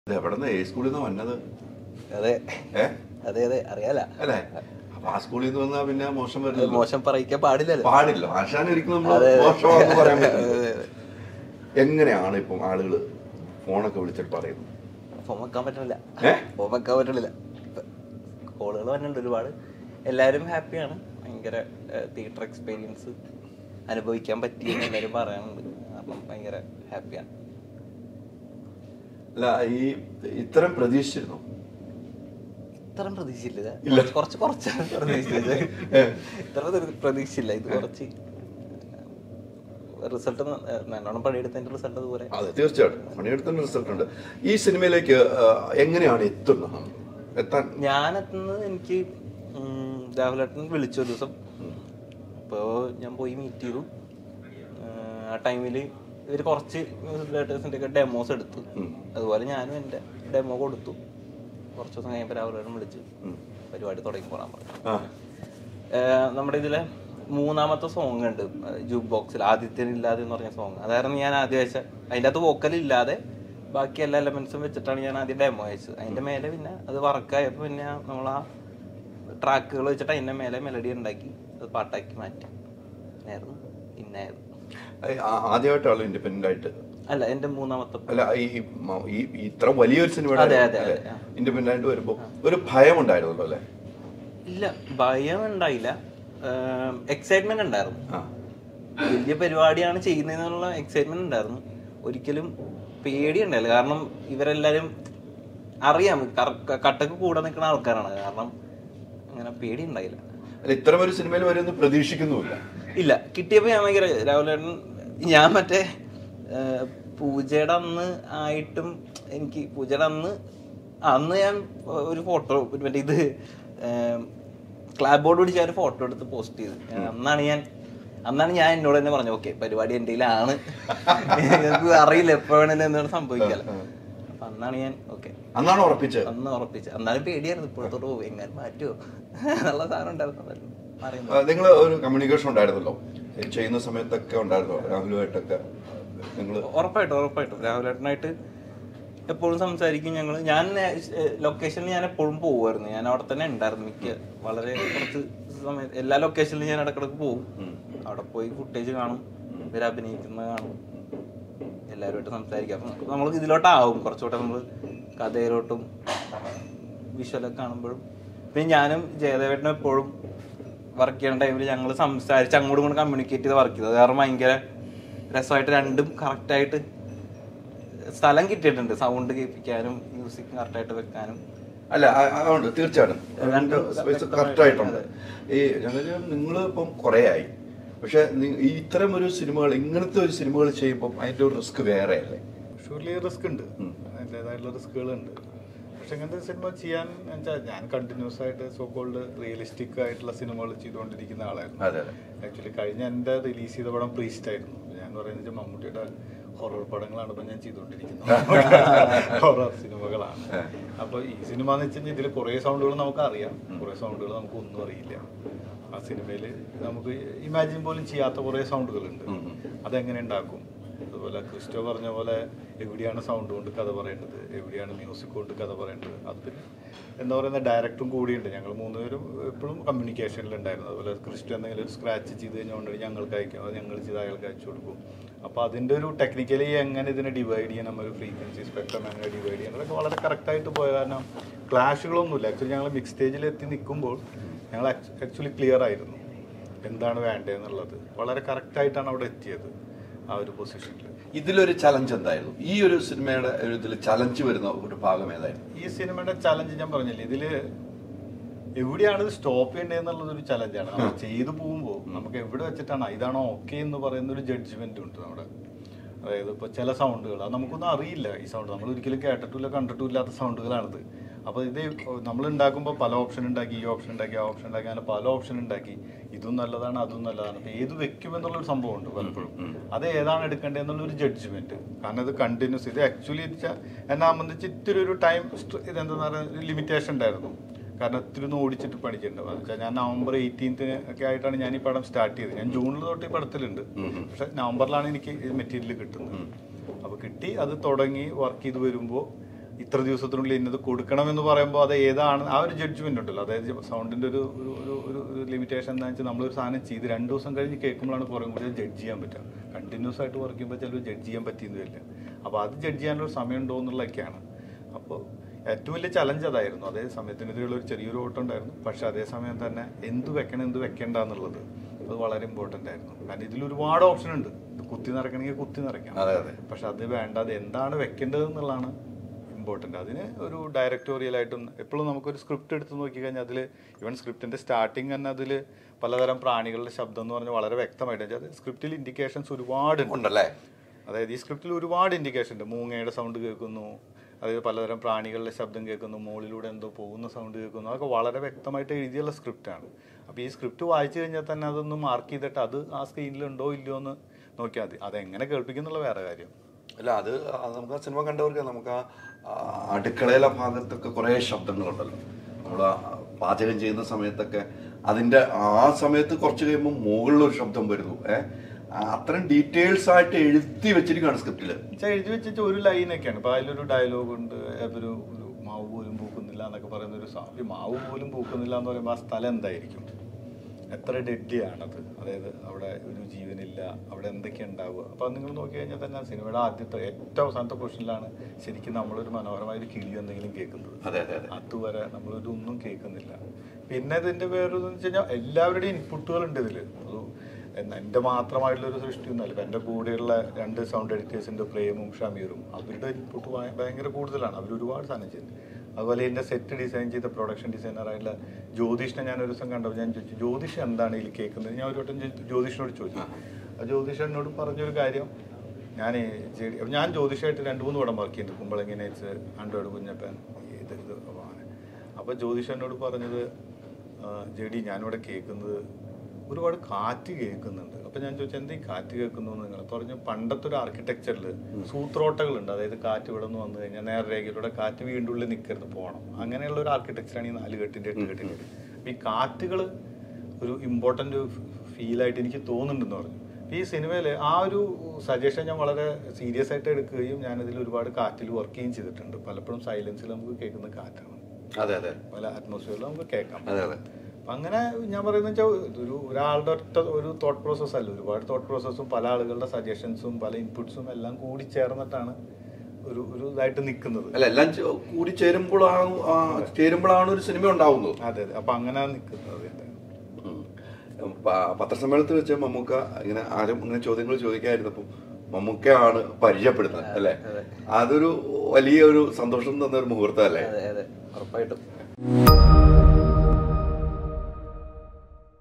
എവിടെന്ന് സ്കൂളിൽ നിന്ന് വന്നത്? അതെ അതെ അതെ അറിയാലോ അല്ലേ? അപ്പൊ ആ സ്കൂളിൽ നിന്ന് വന്നാൽ പിന്നെ മോശം വരില്ല. മോശം പറയിക്കാൻ പാടില്ലല്ലോ. പാടില്ല. ആശാനൊരിക്കലും നമ്മൾ മോശമാണെന്ന് പറയാൻ പറ്റില്ല. എങ്ങനെയാണ് ഇപ്പം ആളുകൾ ഫോണൊക്കെ വിളിച്ചിട്ട് പറയുന്നത്? ഫോൺ വെക്കാൻ പറ്റില്ല. ഫോൺ വെക്കാൻ പറ്റില്ല. കോളുകൾ വന്നിട്ടുണ്ട് ഒരുപാട്. എല്ലാവരും ഹാപ്പിയാണ്. ഭയങ്കര തിയേറ്റർ എക്സ്പീരിയൻസ് അനുഭവിക്കാൻ പറ്റിയെന്ന് എല്ലാവരും പറയാനുണ്ട്. അപ്പം ഭയങ്കര ഹാപ്പിയാണ്. അല്ല, ഈ ഇത്തരം പ്രതീക്ഷിച്ചിരുന്നു? ഇത്രയും പ്രതീക്ഷയില്ല. കുറച്ച് പ്രതീക്ഷിച്ചത്. ഇത്ര പ്രതീക്ഷയില്ല. ഇത് കുറച്ച് റിസൾട്ട് നല്ലോണം പണിയെടുത്തതിന്റെ റിസൾട്ട് അതുപോലെ. അതെ, തീർച്ചയായിട്ടും പണിയെടുത്തതിന്റെ റിസൾട്ട് ഉണ്ട്. ഈ സിനിമയിലേക്ക് എങ്ങനെയാണ് എത്തുന്നത്? ഞാൻ എത്തുന്നത്, എനിക്ക് രാഹുലേട്ടൻ വിളിച്ചു ഒരു ദിവസം. അപ്പോൾ ഞാൻ പോയി മീറ്റ് ചെയ്തു. ആ ടൈമിൽ ഇവർ കുറച്ച് മ്യൂസിക് ഡയറക്ടേഴ്സിൻ്റെ ഒക്കെ ഡെമോസ് എടുത്തു. അതുപോലെ ഞാനും എൻ്റെ ഡെമോ കൊടുത്തു. കുറച്ച് ദിവസം കഴിയുമ്പോൾ രാഹുലേട്ടൻ വിളിച്ച് പരിപാടി തുടങ്ങി പോകാൻ പറഞ്ഞു. നമ്മുടെ ഇതിലെ മൂന്നാമത്തെ സോങ് ഉണ്ട് ജൂക്ക് ബോക്സിൽ, ആദിത്യനില്ലാതെ എന്ന് പറഞ്ഞ സോങ്. അതായിരുന്നു ഞാൻ ആദ്യം അയച്ചത്. അതിൻ്റെ അകത്ത് വോക്കലില്ലാതെ ബാക്കി എല്ലാ എലമെന്റ്സും വെച്ചിട്ടാണ് ഞാൻ ആദ്യം ഡെമോ അയച്ചത്. അതിൻ്റെ മേലെ പിന്നെ അത് വർക്കായപ്പോൾ പിന്നെ നമ്മൾ ആ ട്രാക്കുകൾ വെച്ചിട്ട് അതിൻ്റെ മേലെ മെലഡി ഉണ്ടാക്കി അത് പാട്ടാക്കി മാറ്റി ആയിരുന്നു ഇന്നായത്. ആദ്യമായിട്ടാണ് ഇൻഡിപെൻഡന്റ് ആയിട്ട്? അല്ല, എന്റെ മൂന്നാമത്തെ. അല്ല, ഈ ഇത്ര വലിയൊരു സിനിമയുടെ ഇൻഡിപെൻഡന്റ് ആയിട്ട് വരുമ്പോ ഒരു ഭയം ഉണ്ടായിരുന്നല്ലോ അല്ലേ? ഇല്ല, ഭയം ഉണ്ടായില്ല. എക്സൈറ്റ്മെന്റ് ഉണ്ടായിരുന്നു. വലിയ പരിപാടിയാണ് ചെയ്യുന്നതിനുള്ള എക്സൈറ്റ്മെന്റ് ഉണ്ടായിരുന്നു. ഒരിക്കലും പേടി ഉണ്ടായില്ല. കാരണം ഇവരെല്ലാരും അറിയാം, കട്ടക്ക് കൂടെ നിൽക്കുന്ന ആൾക്കാരാണ്. കാരണം അങ്ങനെ പേടി ഉണ്ടായില്ല. ഇത്തരം ഒരു സിനിമയിൽ വരുമെന്ന് പ്രതീക്ഷിക്കുന്നുമില്ല. ഇല്ല, കിട്ടിയപ്പോ ഞാൻ ഭയങ്കര രാഹുലേട്ടൻ, ഞാൻ മറ്റേ പൂജയുടെ അന്ന് ആയിട്ടും എനിക്ക് പൂജയുടെ അന്ന് ഞാൻ ഒരു ഫോട്ടോ മറ്റേ ഇത് ക്ലാബ് ബോർഡ് പിടിച്ച ഒരു ഫോട്ടോ എടുത്ത് പോസ്റ്റ് ചെയ്ത്. അന്നാണ് ഞാൻ എന്നോട് തന്നെ പറഞ്ഞു, ഓക്കെ പരിപാടി എൻ്റെ കയ്യിലാണ്, എനിക്ക് അറിയില്ല എപ്പോ വേണേലും എന്താണ് സംഭവിക്കാലോ. അപ്പൊ അന്നാണ് ഞാൻ അന്ന് ഉറപ്പിച്ചത്. അന്നാലും പേടിയായിരുന്നു. ഇപ്പോഴത്തോട്ട് എങ്ങനെ മാറ്റുമോ എന്നുള്ള സാധനം ഉണ്ടായിരുന്നു. നിങ്ങൾ ഒരു കമ്മ്യൂണിക്കേഷൻ ഉണ്ടായിരുന്നല്ലോ ചെയ്യുന്ന സമയത്തൊക്കെ? ഉണ്ടായിരുന്നോ രാഹുലുമായിട്ടൊക്കെ? ഉറപ്പായിട്ടും രാഹുലേട്ടനായിട്ട് എപ്പോഴും സംസാരിക്കും ഞങ്ങൾ. ഞാൻ ലൊക്കേഷനിൽ ഞാൻ എപ്പോഴും പോകുമായിരുന്നു. ഞാൻ അവിടെ തന്നെ ഉണ്ടായിരുന്നു. വളരെ കുറച്ച് സമയത്ത് എല്ലാ ലൊക്കേഷനിലും ഞാൻ ഇടക്കിടക്ക് പോകും. അവിടെ പോയി ഫുട്ടേജ് കാണും, ഇവർ അഭിനയിക്കുന്നത് കാണും, എല്ലാവരുമായിട്ട് സംസാരിക്കാം. അപ്പം നമ്മൾ ഇതിലോട്ടാവും കുറച്ചുകൂടെ, നമ്മൾ കഥയിലോട്ടും വിഷ്വലൊക്കെ കാണുമ്പോഴും. പിന്നെ ഞാനും ജയദേവേട്ടനും എപ്പോഴും വർക്ക് ചെയ്യുന്ന ടൈമിൽ ഞങ്ങൾ സംസാരിച്ച് അങ്ങോട്ടും ഇങ്ങോട്ട് കമ്മ്യൂണിക്കേറ്റ് ചെയ്ത് വർക്ക് ചെയ്തത്. കാരണം ഭയങ്കര രസമായിട്ട് രണ്ടും കറക്റ്റായിട്ട് സ്ഥലം കിട്ടിയിട്ടുണ്ട്. സൗണ്ട് കേൾപ്പിക്കാനും മ്യൂസിക് കറക്റ്റായിട്ട് വെക്കാനും. അല്ല, അതുകൊണ്ട് തീർച്ചയായിട്ടും കറക്റ്റായിട്ടുണ്ട്. നിങ്ങൾ ഇപ്പം കുറേ ആയി, പക്ഷെ ഇത്തരം ഒരു സിനിമകൾ, ഇങ്ങനത്തെ ഒരു സിനിമകൾ ചെയ്യുമ്പോൾ അതിൻ്റെ ഒരു റിസ്ക് വേറെ അല്ലേ? ഷുവർലി റിസ്ക് ഉണ്ട്, അതിൻ്റെതായിട്ടുള്ള റിസ്കുകളുണ്ട്. പക്ഷെ ഇങ്ങനത്തെ സിനിമ ചെയ്യാൻ വെച്ചാൽ ഞാൻ കണ്ടിന്യൂസ് ആയിട്ട് സോ കോൾഡ് റിയലിസ്റ്റിക് ആയിട്ടുള്ള സിനിമകൾ ചെയ്തുകൊണ്ടിരിക്കുന്ന ആളായിരുന്നു. ആക്ച്വലി കഴിഞ്ഞ എൻ്റെ റിലീസ് ചെയ്ത പടം പ്രീസ്റ്റ് ആയിരുന്നു. ഞാൻ പറയുന്നത് മമ്മൂട്ടിയുടെ ഹൊറർ പടങ്ങളാണ് ഇപ്പം ഞാൻ ചെയ്തുകൊണ്ടിരിക്കുന്നത്. ഹൊറർ സിനിമകളാണ്. അപ്പോൾ ഈ സിനിമ എന്ന് വെച്ച് കഴിഞ്ഞാൽ ഇതിൽ കുറേ സൗണ്ടുകൾ നമുക്ക് അറിയാം, കുറേ സൗണ്ടുകൾ നമുക്ക് ഒന്നും അറിയില്ല. ആ സിനിമയിൽ നമുക്ക് ഇമാജിൻ പോലും ചെയ്യാത്ത കുറേ സൗണ്ടുകളുണ്ട്. അതെങ്ങനെ ഉണ്ടാക്കും? അതുപോലെ ക്രിസ്റ്റോ പറഞ്ഞ പോലെ എവിടെയാണ് സൗണ്ട് കൊണ്ട് കഥ പറയേണ്ടത്, എവിടെയാണ് മ്യൂസിക് കൊണ്ട് കഥ പറയേണ്ടത്, അത് പിന്നെ എന്താ പറയുന്ന ഡയറക്ടറും കൂടിയുണ്ട്. ഞങ്ങൾ മൂന്നുപേരും എപ്പോഴും കമ്മ്യൂണിക്കേഷനിലുണ്ടായിരുന്നു. അതുപോലെ ക്രിസ്റ്റോ എന്തെങ്കിലും ഒരു സ്ക്രാച്ച് ചെയ്ത് കഴിഞ്ഞുകൊണ്ട് ഞങ്ങൾക്ക് അയക്കും, അത് ഞങ്ങൾ ചെയ്ത് അയാൾക്ക് അയച്ചു കൊടുക്കും. അപ്പോൾ അതിൻ്റെ ഒരു ടെക്നിക്കലി എങ്ങനെ ഇതിനെ ഡിവൈഡ് ചെയ്യണം, ഒരു ഫ്രീക്വൻസി സ്പെക്ട്രം എങ്ങനെ ഡിവൈഡ് ചെയ്യണം, അതൊക്കെ വളരെ കറക്റ്റായിട്ട് പോയ കാരണം ക്ലാഷുകളൊന്നുമില്ല. ആക്ച്വലി ഞങ്ങൾ മിക്സ് സ്റ്റേജിൽ എത്തി നിൽക്കുമ്പോൾ ഞങ്ങൾ ആക്ച്വലി ക്ലിയർ ആയിരുന്നു എന്താണ് വേണ്ടതെന്നുള്ളത്. വളരെ കറക്റ്റായിട്ടാണ് അവിടെ എത്തിയത് ആ ഒരു പൊസിഷനിൽ. ഇതിലൊരു ചലഞ്ച് എന്തായിരുന്നു? ഈ ഒരു സിനിമയുടെ ഒരു ഇതിൽ ചലഞ്ച് വരുന്ന ഒരു ഭാഗം ഏതായിരുന്നു? ഈ സിനിമയുടെ ചലഞ്ച് ഞാൻ പറഞ്ഞില്ലേ, ഇതിൽ എവിടെയാണ് ഇത് സ്റ്റോപ്പ് ചെയ്യേണ്ടതെന്നുള്ളതൊരു ചലഞ്ചാണ്. നമ്മൾ ചെയ്തു പോകുമ്പോൾ നമുക്ക് എവിടെ വെച്ചിട്ടാണ് ഇതാണോ ഓക്കെ എന്ന് പറയുന്ന ഒരു ജഡ്ജ്മെന്റ് ഉണ്ട് നമ്മുടെ. അതായത് ഇപ്പോൾ ചില സൗണ്ടുകൾ അത് നമുക്കൊന്നും അറിയില്ല. ഈ സൗണ്ട് നമ്മൾ ഒരിക്കലും കേട്ടിട്ടില്ല കണ്ടിട്ടും ഇല്ലാത്ത സൗണ്ടുകളാണിത്. അപ്പോൾ ഇത് നമ്മൾ ഉണ്ടാക്കുമ്പോൾ പല ഓപ്ഷൻ ഉണ്ടാക്കി, ഈ ഓപ്ഷൻ ഉണ്ടാക്കി, ആ ഓപ്ഷൻ ഉണ്ടാക്കി, അങ്ങനെ പല ഓപ്ഷൻ ഉണ്ടാക്കി. ഇതും നല്ലതാണ്, അതും നല്ലതാണ്. അപ്പോൾ ഏത് വെക്കുമെന്നുള്ളൊരു സംഭവമുണ്ട് പലപ്പോഴും. അത് ഏതാണ് എടുക്കേണ്ടതെന്നുള്ളൊരു ജഡ്ജ്മെന്റ്. കാരണം ഇത് കണ്ടിന്യൂസ്, ഇത് ആക്ച്വലി എന്നെ സംബന്ധിച്ച് ഇത്തിരി ഒരു ടൈം ഇതെന്താ പറയുക ലിമിറ്റേഷൻ ഉണ്ടായിരുന്നു. കാരണം ഇത്തിരി ഒന്ന് ഓടിച്ചിട്ട് പഠിച്ചിട്ടുണ്ട്. എന്ന് വെച്ചാൽ ഞാൻ നവംബർ 18 ഒക്കെ ആയിട്ടാണ് ഞാൻ ഈ പടം സ്റ്റാർട്ട് ചെയ്തത്. ഞാൻ ജൂണിൽ തൊട്ട് ഈ പടത്തിലുണ്ട്, പക്ഷെ നവംബറിലാണ് എനിക്ക് മെറ്റീരിയൽ കിട്ടുന്നത്. അപ്പോൾ കിട്ടി, അത് തുടങ്ങി വർക്ക് ചെയ്ത് വരുമ്പോൾ ഇത്ര ദിവസത്തിനുള്ളിൽ ഇന്നത് കൊടുക്കണം എന്ന് പറയുമ്പോൾ അത് ഏതാണ് ആ ഒരു ജഡ്ജ്മെന്റ് ഉണ്ടല്ലോ. അതായത് സൗണ്ടിന്റെ ഒരു ലിമിറ്റേഷൻ എന്താ വെച്ചാൽ നമ്മളൊരു സാധനം ചെയ്ത് 2 ദിവസം കഴിഞ്ഞ് കേൾക്കുമ്പോഴാണ് കുറേ കൂടി ജഡ്ജ് ചെയ്യാൻ പറ്റുക. കണ്ടിന്യൂസ് ആയിട്ട് വർക്ക് ചെയ്യുമ്പോൾ ചിലപ്പോൾ ജഡ്ജ് ചെയ്യാൻ പറ്റിയെന്ന് വരില്ല. അപ്പോൾ അത് ജഡ്ജ് ചെയ്യാനുള്ള സമയം ഉണ്ടോ എന്നുള്ളതൊക്കെയാണ്. അപ്പോൾ ഏറ്റവും വലിയ ചലഞ്ച് അതായിരുന്നു. അതേ സമയത്തിനെതിരെയുള്ള ഒരു ചെറിയൊരു ഓട്ടം ഉണ്ടായിരുന്നു. പക്ഷെ അതേസമയം തന്നെ എന്ത് വെക്കണം എന്ത് വെക്കേണ്ട എന്നുള്ളത് അത് വളരെ ഇമ്പോർട്ടൻ്റ് ആയിരുന്നു. കാരണം ഇതിൽ ഒരുപാട് ഓപ്ഷൻ ഉണ്ട്. ഇത് കുത്തി നിറയ്ക്കണമെങ്കിൽ കുത്തി നിറയ്ക്കാം. പക്ഷെ അത് വേണ്ട, അത് എന്താണ് വെക്കേണ്ടത് എന്നുള്ളതാണ് ഇമ്പോർട്ടൻ്റ്. അതിന് ഒരു ഡയറക്ടോറിയലായിട്ടും എപ്പോഴും നമുക്കൊരു സ്ക്രിപ്റ്റ് എടുത്ത് നോക്കിക്കഴിഞ്ഞാൽ അതിൽ ഈവൻ സ്ക്രിപ്റ്റിൻ്റെ സ്റ്റാർട്ടിങ് തന്നെ അതിൽ പലതരം പ്രാണികളുടെ ശബ്ദം എന്ന് പറഞ്ഞാൽ വളരെ വ്യക്തമായിട്ട് അത് സ്ക്രിപ്റ്റിൽ ഇൻഡിക്കേഷൻസ് ഒരുപാട് ഉണ്ടല്ലേ. അതായത് ഈ സ്ക്രിപ്റ്റിൽ ഒരുപാട് ഇൻഡിക്കേഷൻ ഉണ്ട്. മൂങ്ങയുടെ സൗണ്ട് കേൾക്കുന്നു, അതായത് പലതരം പ്രാണികളുടെ ശബ്ദം കേൾക്കുന്നു, മുകളിലൂടെ എന്തോ പോകുന്ന സൗണ്ട് കേൾക്കുന്നു. അതൊക്കെ വളരെ വ്യക്തമായിട്ട് എഴുതിയുള്ള സ്ക്രിപ്റ്റാണ്. അപ്പോൾ ഈ സ്ക്രിപ്റ്റ് വായിച്ചു കഴിഞ്ഞാൽ തന്നെ അതൊന്ന് മാർക്ക് ചെയ്തിട്ട് അത് ആ സ്ക്രീനിലുണ്ടോ ഇല്ലയോ എന്ന് നോക്കിയാൽ മതി. അതെങ്ങനെ കേൾപ്പിക്കുന്നുള്ള വേറെ കാര്യം. അല്ല, അത് നമുക്ക് ആ സിനിമ കണ്ടവർക്ക് നമുക്ക് ആ അടുക്കളയിലെ ഭാഗത്തൊക്കെ കുറേ ശബ്ദങ്ങളുണ്ടല്ലോ. നമ്മൾ പാചകം ചെയ്യുന്ന സമയത്തൊക്കെ അതിൻ്റെ ആ സമയത്ത് കുറച്ച് കഴിയുമ്പോൾ മുകളിലൊരു ശബ്ദം വരുന്നു. അത്രയും ഡീറ്റെയിൽസ് ആയിട്ട് എഴുതി വെച്ചിരിക്കുകയാണ് സ്ക്രിപ്റ്റിൽ. എഴുതി വെച്ചിട്ട് ഒരു ലൈനൊക്കെയാണ്. ഇപ്പോൾ അതിലൊരു ഡയലോഗ് ഉണ്ട്, ഒരു മാവ് പോലും പൂക്കുന്നില്ല എന്നൊക്കെ പറയുന്ന ഒരു മാവ് പോലും പൂക്കുന്നില്ല എന്ന് പറയുമ്പോൾ ആ സ്ഥലം എന്തായിരിക്കും, എത്ര ഡെഡ്ലിയാണത്, അതായത് അവിടെ ഒരു ജീവനില്ല, അവിടെ എന്തൊക്കെ ഉണ്ടാവുക. അപ്പോൾ അത് നിങ്ങൾ നോക്കി കഴിഞ്ഞാൽ തന്നെ സിനിമയുടെ ആദ്യത്തെ ഏറ്റവും അവസാനത്തെ പൊസിഷനിലാണ് ശരിക്കും നമ്മളൊരു മനോഹരമായൊരു കിളി എന്തെങ്കിലും കേൾക്കുന്നത്. അതുവരെ നമ്മളൊന്നും കേൾക്കുന്നില്ല. പിന്നെ ഇതിൻ്റെ വേറൊരു വെച്ച് കഴിഞ്ഞാൽ എല്ലാവരുടെയും ഇൻപുട്ടുകളുണ്ട് ഇതിൽ. അത് എൻ്റെ മാത്രമായിട്ടുള്ളൊരു സൃഷ്ടിയൊന്നുമല്ല. ഇപ്പം എൻ്റെ കൂടെയുള്ള 2 സൗണ്ട് എഡിറ്റേഴ്സിൻ്റെ പ്രേമും ഷമീറും അവരുടെ ഇൻപുട്ട് ഭയങ്കര കൂടുതലാണ്. അവർ ഒരുപാട് സാധനം ചെയ്യുന്നത്. അതുപോലെ എൻ്റെ സെറ്റ് ഡിസൈൻ ചെയ്ത പ്രൊഡക്ഷൻ ഡിസൈനറായിട്ടുള്ള ജ്യോതിഷിനെ ഞാൻ ഒരു ദിവസം കണ്ടപ്പോൾ ഞാൻ ചോദിച്ചു, ജ്യോതിഷ് എന്താണ് ഇതിൽ കേൾക്കുന്നത്? ഞാൻ ഒരു വട്ടം ജ്യോതിഷിനോട് ചോദിച്ചു. ആ ജ്യോതിഷ് എന്നോട് പറഞ്ഞൊരു കാര്യം, ഞാൻ ജ്യോതിഷായിട്ട് 2-3 പടം വർക്ക് ചെയ്യുന്നുണ്ട്. കുമ്പളങ്ങി നൈറ്റ്സ്, ആൻഡ്രോയിഡ് കുഞ്ഞപ്പൻ, ഇത് അപ്പോൾ ജ്യോതിഷ് എന്നോട് പറഞ്ഞത്, ജെഡി ഞാനിവിടെ കേൾക്കുന്നത് ഒരുപാട് കാറ്റ് കേൾക്കുന്നുണ്ട്. അപ്പം ഞാൻ ചോദിച്ചാൽ എന്താ ഈ കാറ്റ് കേൾക്കുന്നു എന്ന് നിങ്ങൾ പറഞ്ഞു. പണ്ടത്തെ ഒരു ആർക്കിടെക്ചറിൽ സൂത്രോട്ടകളുണ്ട്. അതായത് കാറ്റ് ഇവിടെ നിന്ന് വന്നു കഴിഞ്ഞാൽ നേർരേഖയിലൂടെ കാറ്റ് വീണ്ടും ഉള്ളിൽ നിൽക്കരുത്, പോകണം. അങ്ങനെയുള്ള ഒരു ആർക്കിടെക്ചറാണ് ഈ 4 കെട്ടിൻ്റെ 8 കെട്ടിൻ്റെ. അപ്പം ഈ കാറ്റുകൾ ഒരു ഇമ്പോർട്ടൻ്റ് ഫീലായിട്ട് എനിക്ക് തോന്നുന്നുണ്ടെന്ന് പറഞ്ഞു. ഈ സിനിമയിൽ ആ ഒരു സജഷൻ ഞാൻ വളരെ സീരിയസ് ആയിട്ട് എടുക്കുകയും ഞാനതിൽ ഒരുപാട് കാറ്റിൽ വർക്ക് ചെയ്യുകയും ചെയ്തിട്ടുണ്ട്. പലപ്പോഴും സൈലൻസിൽ നമുക്ക് കേൾക്കുന്ന കാറ്റാണ്. പല അറ്റ്മോസ്ഫിയറിൽ നമുക്ക് കേൾക്കാം. അപ്പം അങ്ങനെ ഞാൻ പറയുന്നത് വെച്ചാൽ ഒരാളുടെ ഒരു തോട്ട് പ്രോസസ്സ് അല്ല, ഒരുപാട് തോട്ട് പ്രോസസ്സും പല ആളുകളുടെ സജഷൻസും പല ഇൻപുട്സും എല്ലാം കൂടി ചേർന്നിട്ടാണ് ഒരു ഇതായിട്ട് നിൽക്കുന്നത്. അല്ല, എല്ലാം കൂടി ചേരുമ്പോഴാണ് ഒരു സിനിമ ഉണ്ടാവുന്നത്. അതെ. അപ്പം അങ്ങനെ നിൽക്കുന്നത്. പത്രസമ്മേളനത്തിൽ വെച്ച് മമ്മൂക്ക ഇങ്ങനെ ആരും ഇങ്ങനെ ചോദ്യങ്ങൾ ചോദിക്കാതിരുന്നപ്പം മമ്മൂക്കയാണ് പരിചയപ്പെടുന്നത് അല്ലേ? അതൊരു വലിയൊരു സന്തോഷം തന്നൊരു മുഹൂർത്തം അല്ലേ? ഉറപ്പായിട്ടും.